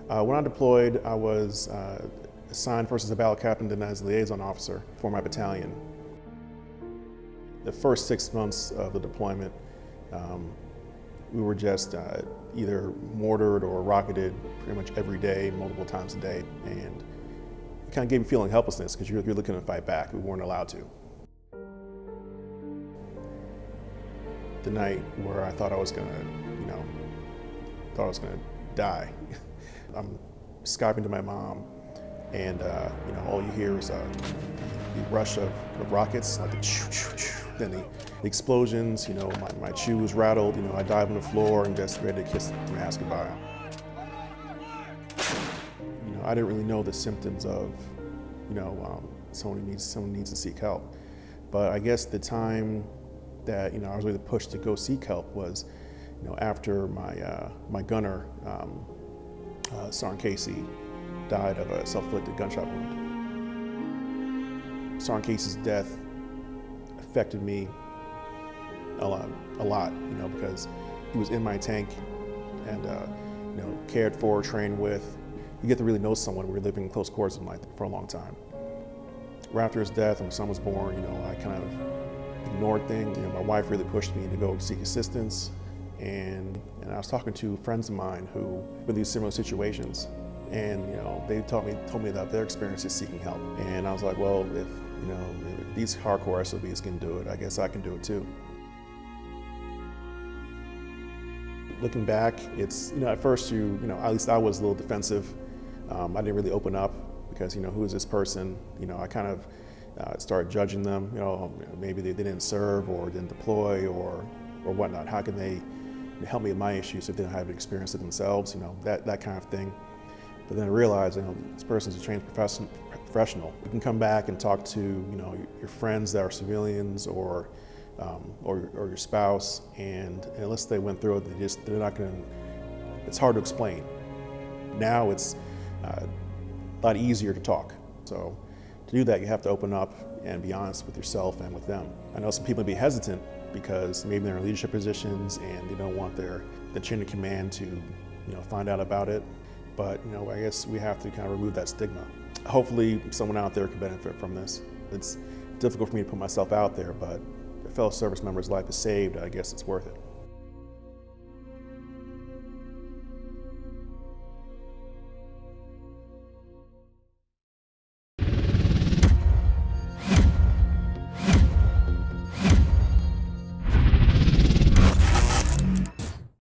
When I deployed, I was assigned first as a battle captain, then as a liaison officer for my battalion. The first 6 months of the deployment, we were just either mortared or rocketed pretty much every day, multiple times a day, and it kind of gave me a feeling of helplessness because you're looking to fight back. We weren't allowed to. The night where I thought I was gonna, die. I'm Skyping to my mom, and all you hear is the rush of rockets, like the choo choo choo. Then the explosions. My shoe was rattled. I dive on the floor and just ready to kiss my ass goodbye. I didn't really know the symptoms of, someone needs to seek help. But I guess the time that I was really pushed to go seek help was, after my gunner, Sargent Casey, died of a self-inflicted gunshot wound. Sargent Casey's death affected me a lot, because he was in my tank and cared for, trained with. You get to really know someone when you're living in close quarters with them for a long time. Right after his death, when my son was born, I kind of ignored things. My wife really pushed me to go seek assistance, and I was talking to friends of mine who were in these similar situations, and they told me about their experiences seeking help. And I was like, well, if these hardcore SOBs can do it, I guess I can do it too. Looking back, it's at first at least I was a little defensive. I didn't really open up because who is this person? I kind of started judging them. Maybe they didn't serve or didn't deploy or whatnot. How can they help me with my issues if they don't have experience it themselves? That kind of thing. But then I realized, this person's a trained professional. You can come back and talk to, your friends that are civilians or your spouse, and unless they went through it, they're not going to. It's hard to explain. Now it's a lot easier to talk. So to do that, you have to open up and be honest with yourself and with them. I know some people may be hesitant because maybe they're in leadership positions and they don't want the chain of command to, find out about it. But I guess we have to kind of remove that stigma. Hopefully someone out there can benefit from this. It's difficult for me to put myself out there, but if a fellow service member's life is saved, I guess it's worth it.